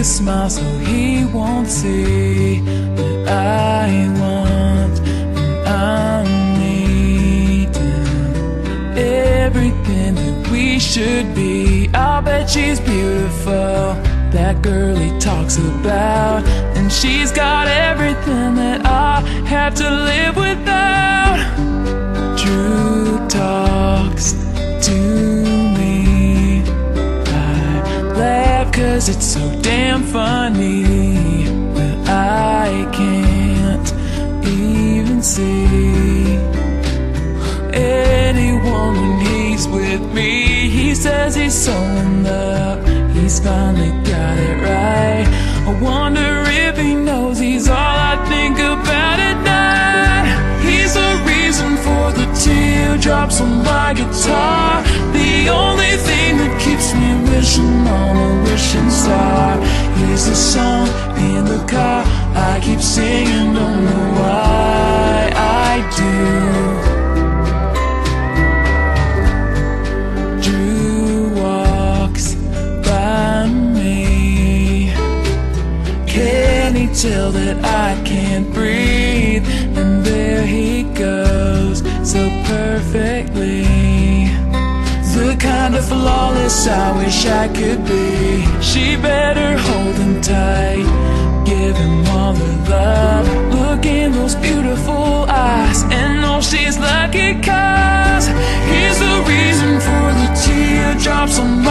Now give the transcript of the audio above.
a smile so he won't see that I want and I'm needing everything that we should be. I'll bet she's beautiful, that girl he talks about, and she's got everything that I have to live without. Drew talks to me, I laugh cause it's so damn funny, but I can't even see anyone when he's with me. He says he's so in love, he's finally got it right. I wonder if he knows he's all I think about at night. He's the reason for the teardrops on my guitar, the only thing that keeps me wishing on a wishing star. He's the song in the car I keep singing, don't know why I do. Tell that I can't breathe, and there he goes so perfectly, the kind of flawless I wish I could be. She better hold him tight, give him all her love, look in those beautiful eyes and know she's lucky cause he's the reason for the teardrops on